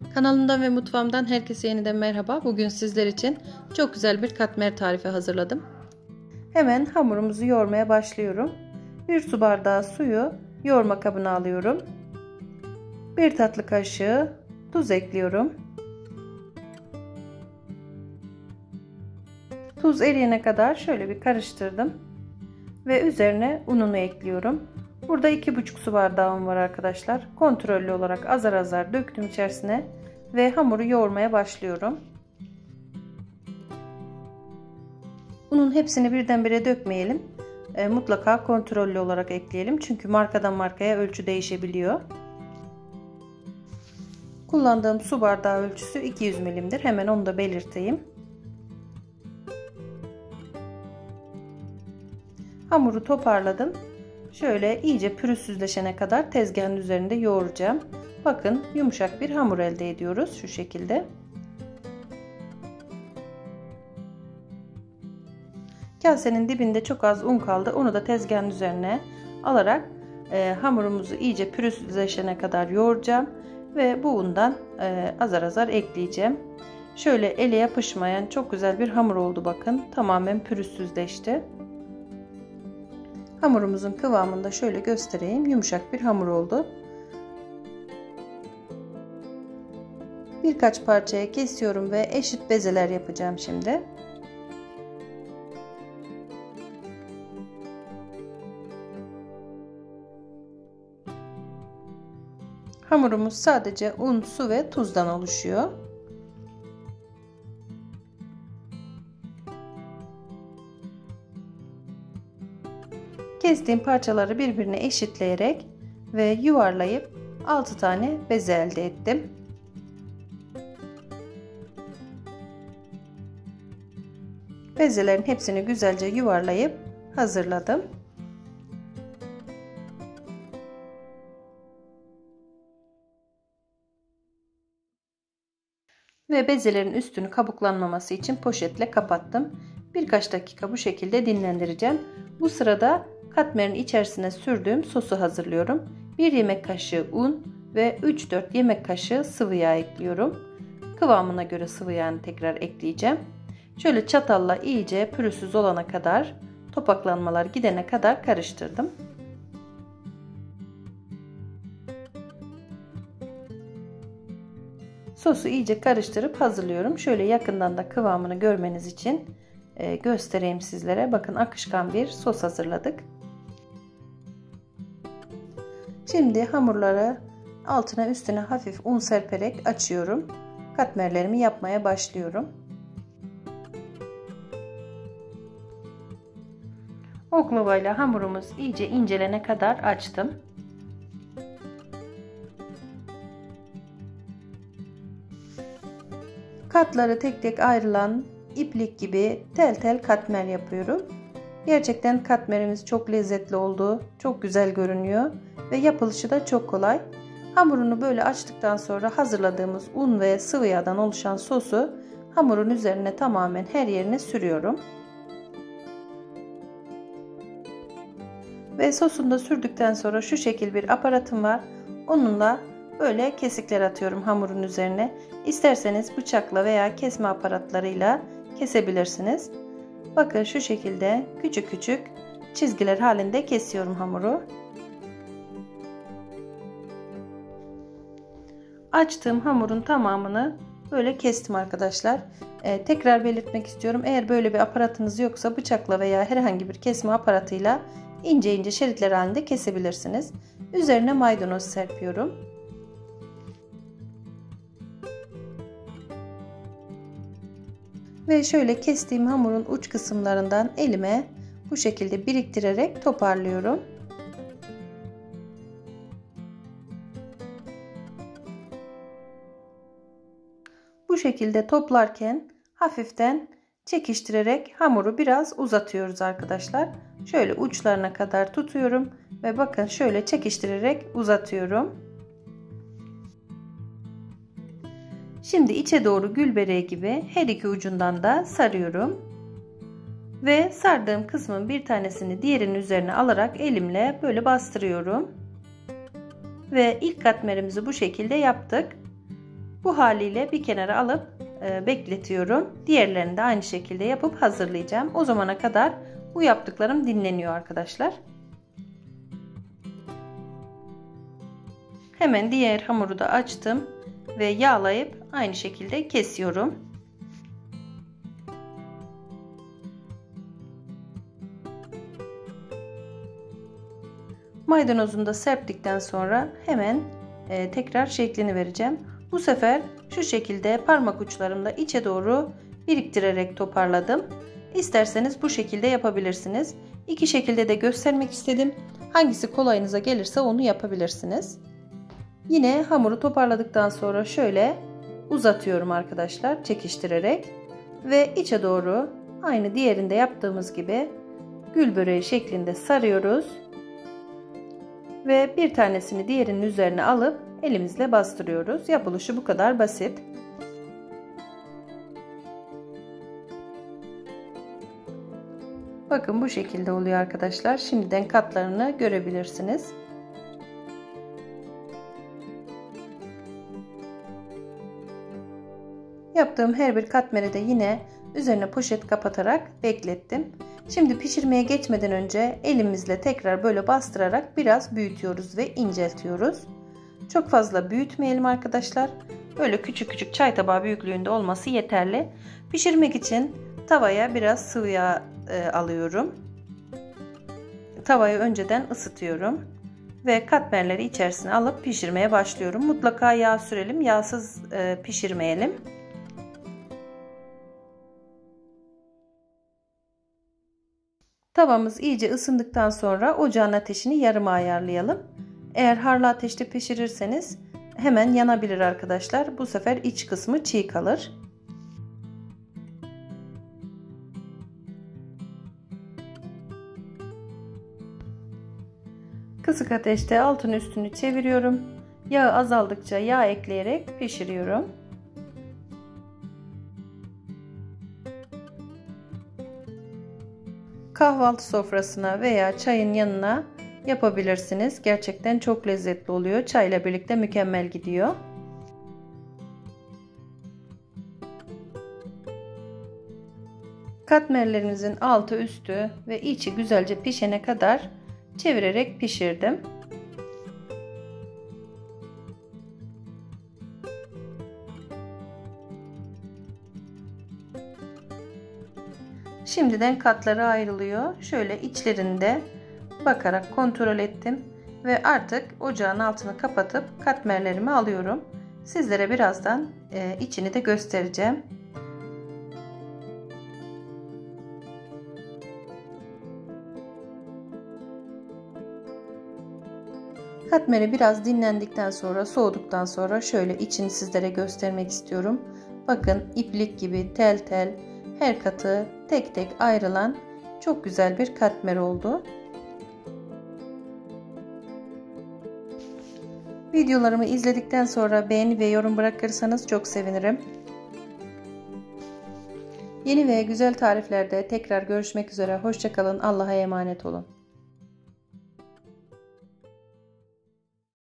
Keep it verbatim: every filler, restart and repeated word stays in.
Kanalımdan ve mutfağımdan herkese yeniden merhaba. Bugün sizler için çok güzel bir katmer tarifi hazırladım. Hemen hamurumuzu yoğurmaya başlıyorum. bir su bardağı suyu yoğurma kabına alıyorum. bir tatlı kaşığı tuz ekliyorum. Tuz eriyene kadar şöyle bir karıştırdım. Ve üzerine ununu ekliyorum. Burada iki buçuk su bardağım var arkadaşlar. Kontrollü olarak azar azar döktüm içerisine ve hamuru yoğurmaya başlıyorum. Unun hepsini birdenbire dökmeyelim. E, mutlaka kontrollü olarak ekleyelim. Çünkü markadan markaya ölçü değişebiliyor. Kullandığım su bardağı ölçüsü iki yüz milimdir. Hemen onu da belirteyim. Hamuru toparladım. Şöyle iyice pürüzsüzleşene kadar tezgahın üzerinde yoğuracağım. Bakın yumuşak bir hamur elde ediyoruz şu şekilde. Kasenin dibinde çok az un kaldı. Onu da tezgahın üzerine alarak e, hamurumuzu iyice pürüzsüzleşene kadar yoğuracağım. Ve bu undan e, azar azar ekleyeceğim. Şöyle ele yapışmayan çok güzel bir hamur oldu bakın. Tamamen pürüzsüzleşti. Hamurumuzun kıvamını da şöyle göstereyim. Yumuşak bir hamur oldu. Birkaç parçaya kesiyorum ve eşit bezeler yapacağım şimdi. Hamurumuz sadece un, su ve tuzdan oluşuyor. Kestiğim parçaları birbirine eşitleyerek ve yuvarlayıp altı tane beze elde ettim. Bezelerin hepsini güzelce yuvarlayıp hazırladım. Ve bezelerin üstünü kabuklanmaması için poşetle kapattım. Birkaç dakika bu şekilde dinlendireceğim. Bu sırada katmerin içerisine sürdüğüm sosu hazırlıyorum. bir yemek kaşığı un ve üç dört yemek kaşığı sıvı yağ ekliyorum. Kıvamına göre sıvı yağını tekrar ekleyeceğim. Şöyle çatalla iyice pürüzsüz olana kadar, topaklanmalar gidene kadar karıştırdım. Sosu iyice karıştırıp hazırlıyorum. Şöyle yakından da kıvamını görmeniz için göstereyim sizlere. Bakın akışkan bir sos hazırladık. Şimdi hamurları altına üstüne hafif un serperek açıyorum. Katmerlerimi yapmaya başlıyorum. Oklavayla hamurumuz iyice incelene kadar açtım. Katları tek tek ayrılan iplik gibi tel tel katmer yapıyorum. Gerçekten katmerimiz çok lezzetli oldu. Çok güzel görünüyor ve yapılışı da çok kolay. Hamurunu böyle açtıktan sonra hazırladığımız un ve sıvı yağdan oluşan sosu hamurun üzerine tamamen her yerine sürüyorum. Ve sosunu da sürdükten sonra şu şekil bir aparatım var. Onunla böyle kesikler atıyorum hamurun üzerine. İsterseniz bıçakla veya kesme aparatlarıyla kesebilirsiniz. Bakın şu şekilde küçük küçük çizgiler halinde kesiyorum hamuru. Açtığım hamurun tamamını böyle kestim arkadaşlar. Ee, tekrar belirtmek istiyorum. Eğer böyle bir aparatınız yoksa bıçakla veya herhangi bir kesme aparatıyla ince ince şeritler halinde kesebilirsiniz. Üzerine maydanoz serpiyorum. Ve şöyle kestiğim hamurun uç kısımlarından elime bu şekilde biriktirerek toparlıyorum. Bu şekilde toplarken hafiften çekiştirerek hamuru biraz uzatıyoruz arkadaşlar. Şöyle uçlarına kadar tutuyorum ve bakın şöyle çekiştirerek uzatıyorum. Şimdi içe doğru gül bereği gibi her iki ucundan da sarıyorum. Ve sardığım kısmın bir tanesini diğerinin üzerine alarak elimle böyle bastırıyorum. Ve ilk katmerimizi bu şekilde yaptık. Bu haliyle bir kenara alıp e, bekletiyorum. Diğerlerini de aynı şekilde yapıp hazırlayacağım. O zamana kadar bu yaptıklarım dinleniyor arkadaşlar. Hemen diğer hamuru da açtım ve yağlayıp aynı şekilde kesiyorum. Maydanozunu da serptikten sonra hemen e, tekrar şeklini vereceğim. Bu sefer şu şekilde parmak uçlarımla içe doğru biriktirerek toparladım. İsterseniz bu şekilde yapabilirsiniz. İki şekilde de göstermek istedim. Hangisi kolayınıza gelirse onu yapabilirsiniz. Yine hamuru toparladıktan sonra şöyle uzatıyorum arkadaşlar, çekiştirerek ve içe doğru aynı diğerinde yaptığımız gibi gül böreği şeklinde sarıyoruz. Ve bir tanesini diğerinin üzerine alıp elimizle bastırıyoruz. Yapılışı bu kadar basit. Bakın bu şekilde oluyor arkadaşlar. Şimdiden katlarını görebilirsiniz. Yaptığım her bir katmeri de yine üzerine poşet kapatarak beklettim. Şimdi pişirmeye geçmeden önce elimizle tekrar böyle bastırarak biraz büyütüyoruz ve inceltiyoruz. Çok fazla büyütmeyelim arkadaşlar. Böyle küçük küçük çay tabağı büyüklüğünde olması yeterli. Pişirmek için tavaya biraz sıvı yağ e, alıyorum. Tavayı önceden ısıtıyorum. Ve katmerleri içerisine alıp pişirmeye başlıyorum. Mutlaka yağ sürelim. Yağsız e, pişirmeyelim. Tavamız iyice ısındıktan sonra ocağın ateşini yarıma ayarlayalım. Eğer harlı ateşte pişirirseniz hemen yanabilir arkadaşlar. Bu sefer iç kısmı çiğ kalır. Kısık ateşte altını üstünü çeviriyorum. Yağı azaldıkça yağ ekleyerek pişiriyorum. Kahvaltı sofrasına veya çayın yanına yapabilirsiniz. Gerçekten çok lezzetli oluyor. Çayla birlikte mükemmel gidiyor. Katmerlerimizin altı üstü ve içi güzelce pişene kadar çevirerek pişirdim. Şimdiden katları ayrılıyor. Şöyle içlerinde bakarak kontrol ettim ve artık ocağın altını kapatıp katmerlerimi alıyorum. Sizlere birazdan e, içini de göstereceğim. Katmeri biraz dinlendikten sonra, soğuduktan sonra şöyle içini sizlere göstermek istiyorum. Bakın iplik gibi tel tel, her katı tek tek ayrılan çok güzel bir katmer oldu. Videolarımı izledikten sonra beğeni ve yorum bırakırsanız çok sevinirim. Yeni ve güzel tariflerde tekrar görüşmek üzere. Hoşça kalın. Allah'a emanet olun.